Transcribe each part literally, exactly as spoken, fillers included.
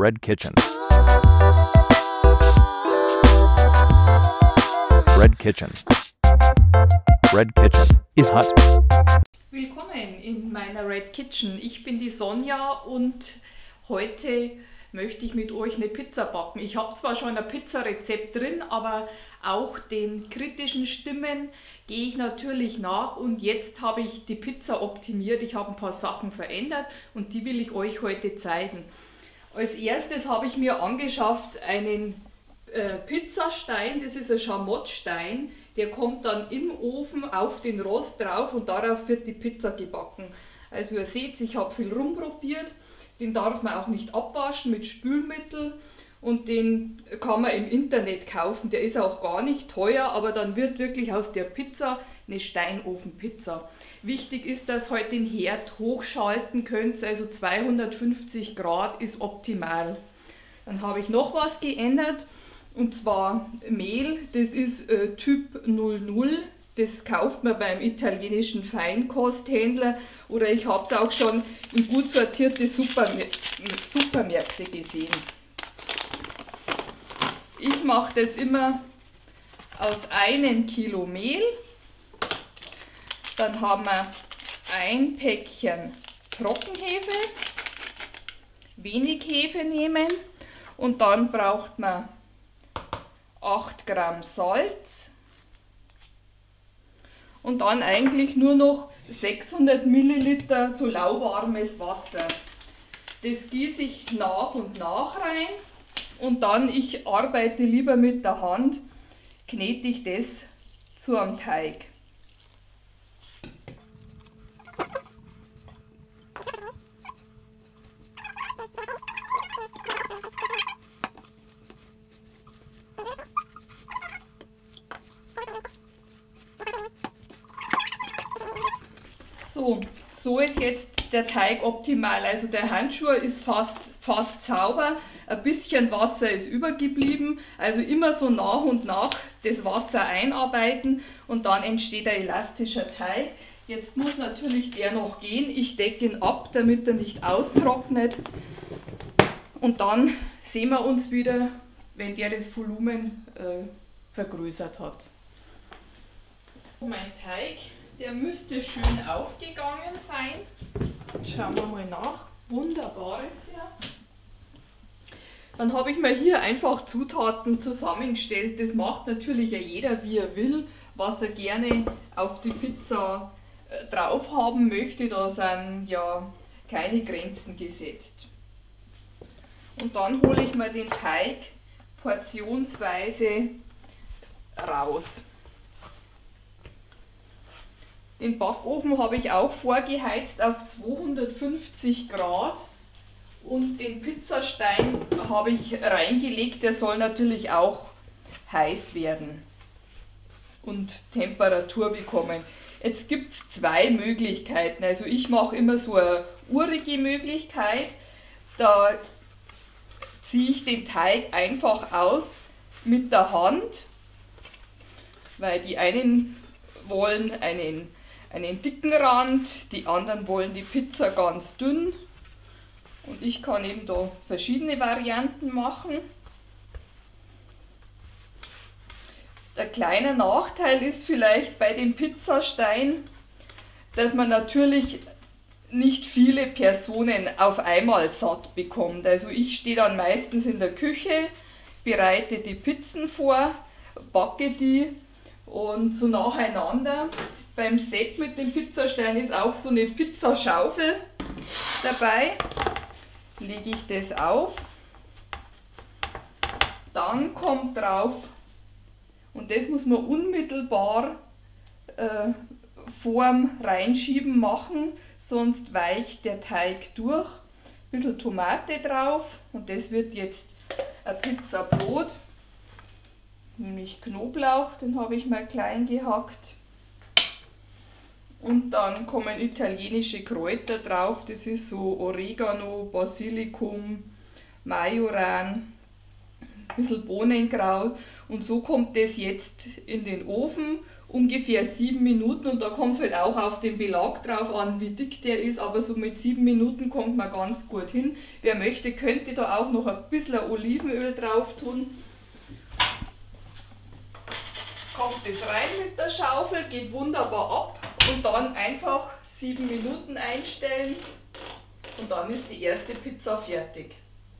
Red Kitchen. Red Kitchen. Red Kitchen is hot. Willkommen in meiner Red Kitchen. Ich bin die Sonja und heute möchte ich mit euch eine Pizza backen. Ich habe zwar schon ein Pizzarezept drin, aber auch den kritischen Stimmen gehe ich natürlich nach und jetzt habe ich die Pizza optimiert. Ich habe ein paar Sachen verändert und die will ich euch heute zeigen. Als erstes habe ich mir angeschafft einen äh, Pizzastein, das ist ein Schamottstein. Der kommt dann im Ofen auf den Rost drauf und darauf wird die Pizza gebacken. Also ihr seht, ich habe viel rumprobiert. Den darf man auch nicht abwaschen mit Spülmittel und den kann man im Internet kaufen. Der ist auch gar nicht teuer, aber dann wird wirklich aus der Pizza eine Steinofenpizza. Wichtig ist, dass ihr heute den Herd hochschalten könnt, also zweihundertfünfzig Grad ist optimal. Dann habe ich noch was geändert. Und zwar Mehl, das ist äh, Typ null null, das kauft man beim italienischen Feinkosthändler oder ich habe es auch schon in gut sortierte Supermär Supermärkte gesehen. Ich mache das immer aus einem Kilo Mehl, dann haben wir ein Päckchen Trockenhefe, wenig Hefe nehmen und dann braucht man acht Gramm Salz und dann eigentlich nur noch sechshundert Milliliter so lauwarmes Wasser. Das gieße ich nach und nach rein und dann, ich arbeite lieber mit der Hand, knete ich das zu einem Teig. So, so ist jetzt der Teig optimal. Also der Handschuh ist fast, fast sauber, ein bisschen Wasser ist übergeblieben. Also immer so nach und nach das Wasser einarbeiten und dann entsteht ein elastischer Teig. Jetzt muss natürlich der noch gehen. Ich decke ihn ab, damit er nicht austrocknet. Und dann sehen wir uns wieder, wenn der das Volumen äh, vergrößert hat. Mein Teig, der müsste schön aufgegangen sein. Schauen wir mal nach. Wunderbar ist der. Dann habe ich mir hier einfach Zutaten zusammengestellt. Das macht natürlich ja jeder, wie er will, was er gerne auf die Pizza äh, drauf haben möchte. Da sind ja keine Grenzen gesetzt. Und dann hole ich mir den Teig portionsweise raus. Den Backofen habe ich auch vorgeheizt auf zweihundertfünfzig Grad und den Pizzastein habe ich reingelegt, der soll natürlich auch heiß werden und Temperatur bekommen. Jetzt gibt es zwei Möglichkeiten, also ich mache immer so eine urige Möglichkeit, da ziehe ich den Teig einfach aus mit der Hand, weil die einen wollen einen einen dicken Rand, die anderen wollen die Pizza ganz dünn und ich kann eben da verschiedene Varianten machen. Der kleine Nachteil ist vielleicht bei dem Pizzastein, dass man natürlich nicht viele Personen auf einmal satt bekommt. Also ich stehe dann meistens in der Küche, bereite die Pizzen vor, backe die und so nacheinander. Beim Set mit dem Pizzastein ist auch so eine Pizzaschaufel dabei. Lege ich das auf. Dann kommt drauf, und das muss man unmittelbar äh, vorm Reinschieben machen, sonst weicht der Teig durch. Ein bisschen Tomate drauf und das wird jetzt ein Pizzabrot. Nämlich Knoblauch, den habe ich mal klein gehackt. Und dann kommen italienische Kräuter drauf, das ist so Oregano, Basilikum, Majoran, ein bisschen Bohnenkraut. Und so kommt das jetzt in den Ofen ungefähr sieben Minuten und da kommt es halt auch auf den Belag drauf an, wie dick der ist, aber so mit sieben Minuten kommt man ganz gut hin. Wer möchte, könnte da auch noch ein bisschen Olivenöl drauf tun. Kommt das rein mit der Schaufel, geht wunderbar ab und dann einfach sieben Minuten einstellen und dann ist die erste Pizza fertig.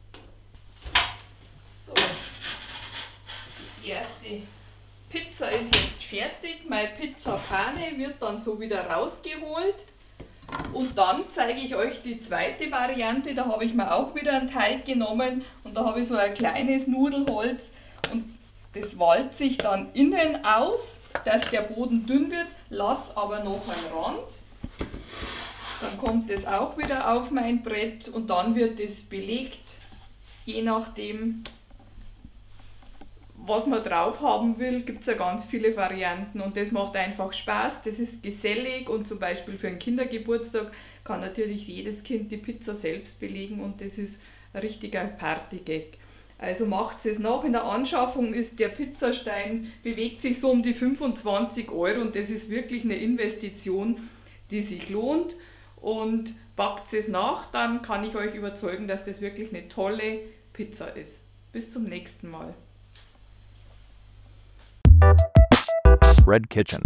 So, die erste Pizza ist jetzt fertig, meine Pizzapfanne wird dann so wieder rausgeholt und dann zeige ich euch die zweite Variante. Da habe ich mir auch wieder einen Teig genommen und da habe ich so ein kleines Nudelholz und das walze ich dann innen aus, dass der Boden dünn wird, lasse aber noch einen Rand. Dann kommt es auch wieder auf mein Brett und dann wird es belegt, je nachdem, was man drauf haben will, gibt es ja ganz viele Varianten und das macht einfach Spaß, das ist gesellig und zum Beispiel für einen Kindergeburtstag kann natürlich jedes Kind die Pizza selbst belegen und das ist ein richtiger Partygag. Also macht es nach, in der Anschaffung ist der Pizzastein, bewegt sich so um die fünfundzwanzig Euro und das ist wirklich eine Investition, die sich lohnt und backt es nach, dann kann ich euch überzeugen, dass das wirklich eine tolle Pizza ist. Bis zum nächsten Mal. Red Kitchen.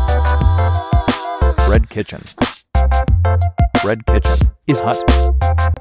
Red Kitchen. Red Kitchen is hot.